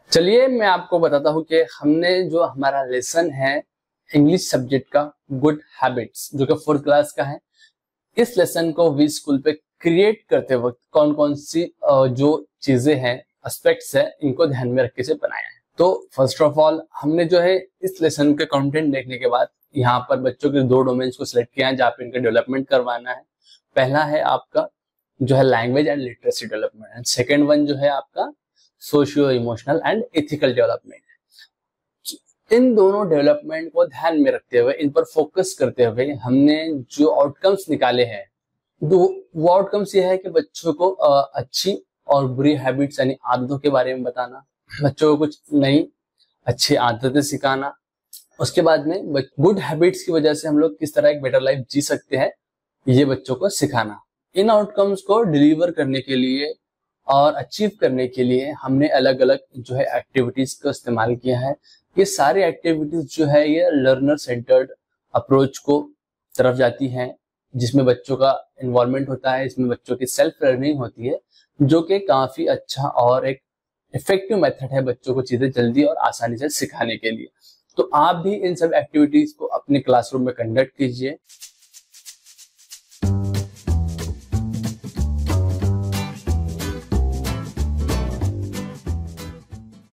चलिए मैं आपको बताता हूँ कि हमने जो हमारा लेसन है इंग्लिश सब्जेक्ट का गुड हैबिट्स जो कि 4th क्लास का है, इस लेसन को वी स्कूल पे क्रिएट करते वक्त कौन कौन सी जो चीजें हैं, एस्पेक्ट्स है, इनको ध्यान में रख के से बनाया है। तो फर्स्ट ऑफ ऑल हमने जो है इस लेसन के कंटेंट देखने के बाद यहाँ पर बच्चों के 2 डोमेन्स को सिलेक्ट किया है जहाँ पे इनका डेवलपमेंट करवाना है। पहला है आपका जो है language and literacy development and second one जो है आपका socio emotional and ethical development. इन दोनों डेवलपमेंट को ध्यान में रखते हुए, इन पर फोकस करते हुए हमने जो आउटकम्स निकाले हैं, तो वो आउटकम्स ये है कि बच्चों को अच्छी और बुरी हैबिट्स यानी आदतों के बारे में बताना, बच्चों को कुछ नई अच्छी आदतें सिखाना, उसके बाद में गुड हैबिट्स की वजह से हम लोग किस तरह एक बेटर लाइफ जी सकते हैं ये बच्चों को सिखाना। इन आउटकम्स को डिलीवर करने के लिए और अचीव करने के लिए हमने अलग अलग जो है एक्टिविटीज का इस्तेमाल किया है। ये सारी एक्टिविटीज जो है ये लर्नर सेंटर्ड अप्रोच को तरफ जाती हैं, जिसमें बच्चों का इन्वॉल्वमेंट होता है, इसमें बच्चों की सेल्फ लर्निंग होती है, जो कि काफी अच्छा और एक इफेक्टिव मेथड है बच्चों को चीजें जल्दी और आसानी से सिखाने के लिए। तो आप भी इन सब एक्टिविटीज को अपने क्लासरूम में कंडक्ट कीजिए।